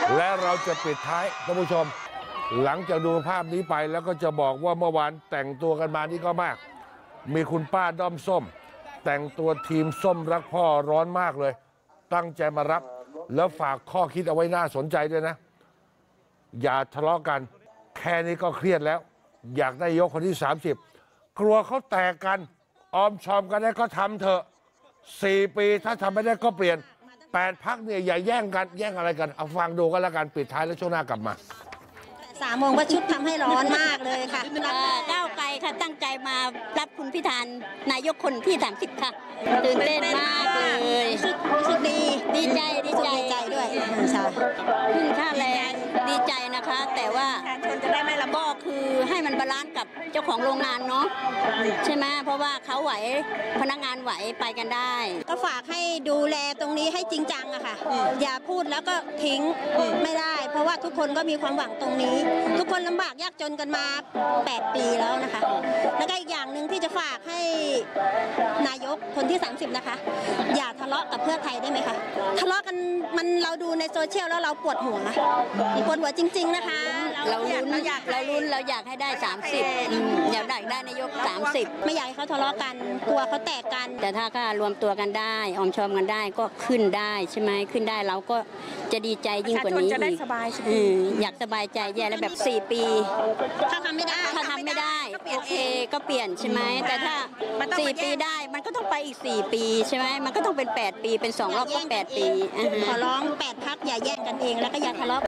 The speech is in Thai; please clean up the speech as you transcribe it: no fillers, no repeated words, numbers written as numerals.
และเราจะปิดท้ายท่านผู้ชมหลังจากดูภาพนี้ไปแล้วก็จะบอกว่าเมื่อวานแต่งตัวกันมานี่ก็มากมีคุณป้าด้อมส้มแต่งตัวทีมส้มรักพ่อร้อนมากเลยตั้งใจมารับแล้วฝากข้อคิดเอาไว้น่าสนใจด้วยนะอย่าทะเลาะกันแค่นี้ก็เครียดแล้วอยากได้ยกคนที่30กลัวเขาแตกกันออมชอมกันได้ก็ทำเถอะ4 ปีถ้าทำไม่ได้ก็เปลี่ยน8 พรรคเนี่ยอย่าแย่งกันแย่งอะไรกันเอาฟังดูกันแล้วกันปิดท้ายแล้วช่วงหน้ากลับมา 3 โมงประชุมทำให้ร้อนมากเลยค่ะก้าวไกลค่ะตั้งใจมารับคุณพิธานายกคนที่30ค่ะตื่นเต้นมากเลยรู้สึกดีใจด้วยใช่ขึ้นค่าแรงดีใจนะคะแต่ว่าจะได้ไม่ลำบากคือให้มันบาลานซ์กับเจ้าของโรงงานเนาะใช่ไหมเพราะว่าเขาไหวพนักงานไหวไปกันได้ก็ฝากให้ดูแลตรงนี้ให้จริงจังอะค่ะอย่าพูดแล้วก็ทิ้งไม่ได้เพราะว่าทุกคนก็มีความหวังตรงนี้ทุกคนลำบากยากจนกันมา8 ปีแล้วนะคะแล้วก็อีกอย่างหนึ่งที่จะฝากให้นายกคนที่30นะคะอย่าทะเลาะกับเพื่อไทยได้ไหมคะทะเลาะกันมันเราดูในโซเชียลแล้วเราปวดหัวจริงๆนะคะเราอยากให้ได้30อยากได้นายก30 ไม่อยากให้เขาทะเลาะกันกลัวเขาแตกกันแต่ถ้าก็รวมตัวกันได้ออมชอมกันได้ก็ขึ้นได้ใช่ไหมขึ้นได้เราก็จะดีใจยิ่งกว่านี้อีกอยากสบายใจแย่แล้วแบบ4 ปีถ้าทำไม่ได้โอเคก็เปลี่ยนใช่ไหมแต่ถ้า4 ปีได้มันก็ต้องไปอีก4 ปีใช่ไหมมันก็ต้องเป็น8 ปีเป็น2 รอบก็8 ปีขอร้อง8 พรรคอย่าแย่งกันเองแล้วก็อย่าทะเลาะ